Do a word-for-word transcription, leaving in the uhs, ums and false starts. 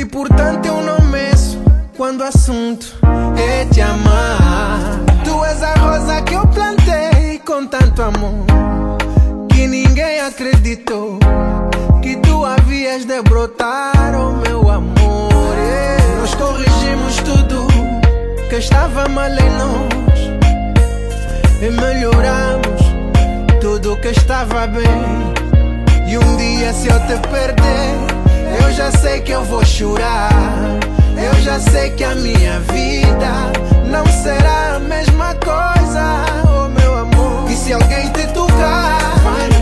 E portanto eu não meço quando o assunto é te amar. Tu és a rosa que eu plantei com tanto amor que ninguém acreditou que tu havias de brotar, oh meu amor. Yeah. Nós corrigimos tudo que estava mal em nós e melhoramos tudo que estava bem. E um dia se eu te perder, eu já sei que eu vou chorar. Eu já sei que a minha vida não será a mesma coisa, oh meu amor. E se alguém te tocar, vai